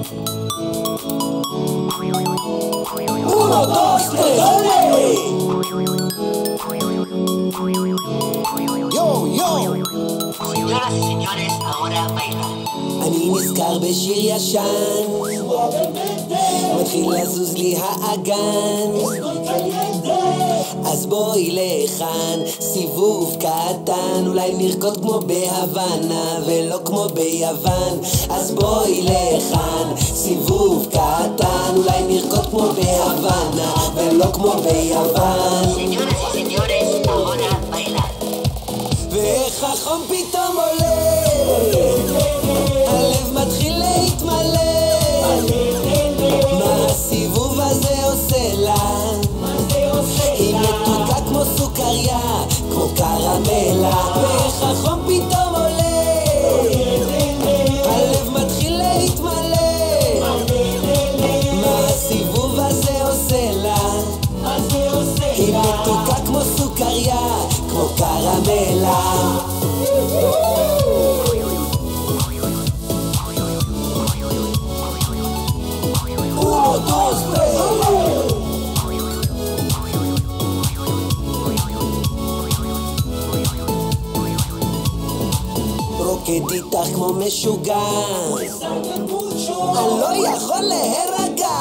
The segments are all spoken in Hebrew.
Uno, dos, tres, dale. Yo, yo. Señoras y señores, ahora bailan. אני נזכר בשיר ישן, מתחיל לזוז לי האגן, אז בואי לכאן, סיבוב קטן, אולי נרקוד כמו בהוואנה ולא כמו ביוון. אז בואי לכאן, סיבוב קטן, אולי נרקוד כמו בהוואנה ולא כמו ביוון. Señoras y señores, ahora bailan. ואיך החום פתאום עולה, הלב מתחיל להתמלא, מה הסיבוב הזה עושה לה? היא מתוקה כמו סוכריה, כמו קרמלה. ואיך החום פתאום עולה, הלב מתחיל להתמלא, מה הסיבוב הזה עושה לה? היא מתוקה כמו סוכריה, כמו קרמלה. Uno, dos, tres. רוקד איתך כמו משוגע, אני לא יכול להירגע.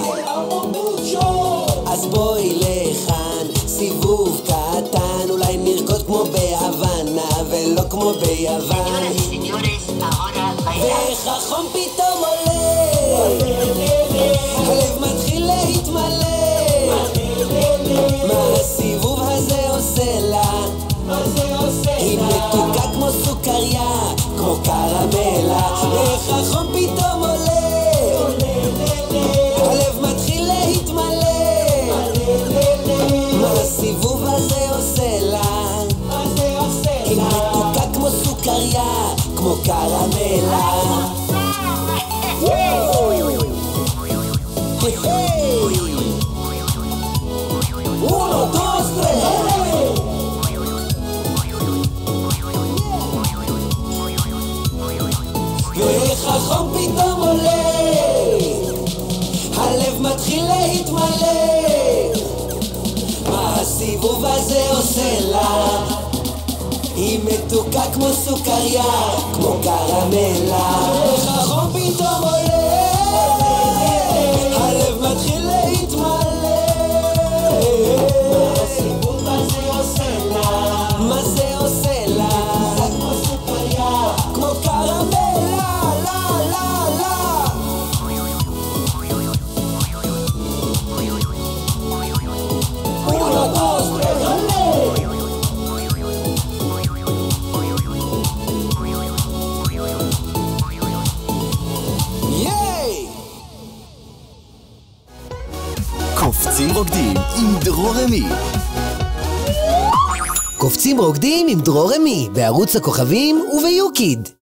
אז בואי לכאן, סיבוב קטן, אולי נרקוד כמו בהוואנה ולא כמו ביוון. Señoras y señores, ahora bailan. ואיך החום פתאום עולה, הלב מתחיל להתמלא, מה הסיבוב הזה עושה לה? היא מתוקה כמו סוכריה, כמו קרמלה. ואיך החום פתאום עולה, הלב מתחיל להתמלא, מה הסיבוב הזה עושה לה? היא מתוקה כמו סוכריה, כמו קרמלה. Uno, dos, tres. ואיך החום פתאום עולה, הלב מתחיל להתמלא, מה הסיבוב הזה עושה לה? היא מתוקה כמו סוכריה, כמו קרמלה. ואיך החום פתאום עולה, הלב מתחיל להתמלא, מה הסיבוב הזה עושה לה? מה זה עושה לה? כמו סוכריה, כמו קרמלה, לה לה לה. Uno, dos, tres, dale. ייי! קופצים רוקדים עם דרור רמי. קופצים רוקדים עם דרור רמי בערוץ הכוכבים וביוקיד.